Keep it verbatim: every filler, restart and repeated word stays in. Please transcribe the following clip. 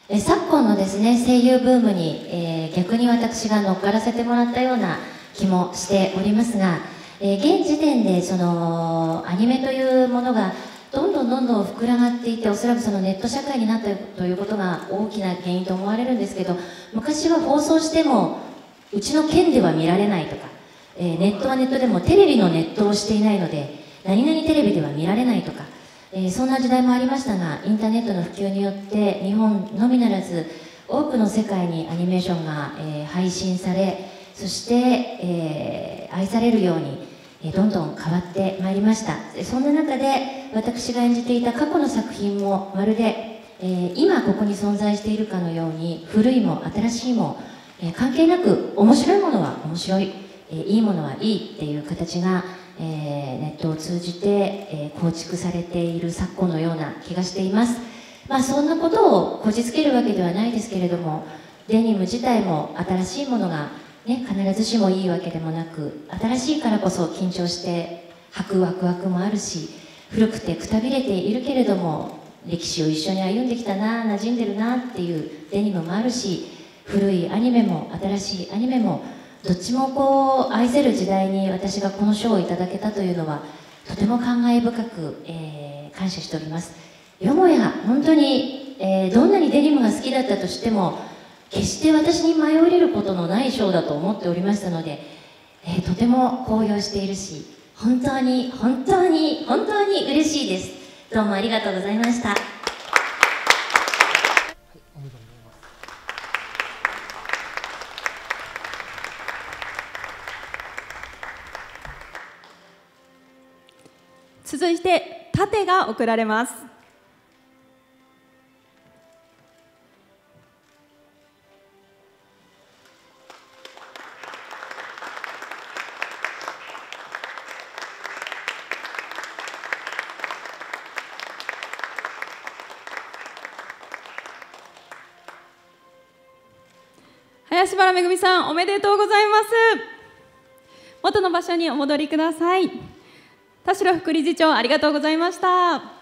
え昨今のですね声優ブームに、えー、逆に私が乗っからせてもらったような気もしておりますが、えー、現時点でそのアニメというものがどんどんどんどん膨らがっていて、おそらくそのネット社会になったということが大きな原因と思われるんですけど、昔は放送してもうちの県では見られないとか、えー、ネットはネットでもテレビのネットをしていないので何々テレビでは見られないとか、えー、そんな時代もありましたが、インターネットの普及によって日本のみならず多くの世界にアニメーションが、えー、配信され、そして、えー、愛されるように、えー、どんどん変わってまいりました。そんな中で私が演じていた過去の作品もまるで、えー、今ここに存在しているかのように、古いも新しいも、えー、関係なく面白いものは面白い、えー、いいものはいいっていう形が、えー、ネットを通じて、えー、構築されている昨今のような気がしています。まあそんなことをこじつけるわけではないですけれども、デニム自体も新しいものが、ね、必ずしもいいわけでもなく、新しいからこそ緊張して履くワクワクもあるし、古くてくたびれているけれども歴史を一緒に歩んできたな、馴染んでるなっていうデニムもあるし、古いアニメも新しいアニメもどっちもこう愛せる時代に私がこの賞をいただけたというのはとても感慨深く、えー、感謝しております。よもや本当に、えー、どんなにデニムが好きだったとしても決して私に迷い入れることのない賞だと思っておりましたので、えー、とても高揚しているし、本当に本当に本当に嬉しいです。どうもありがとうございました。 続いて盾が贈られます。林原めぐみさん、おめでとうございます。元の場所にお戻りください。田代副理事長、ありがとうございました。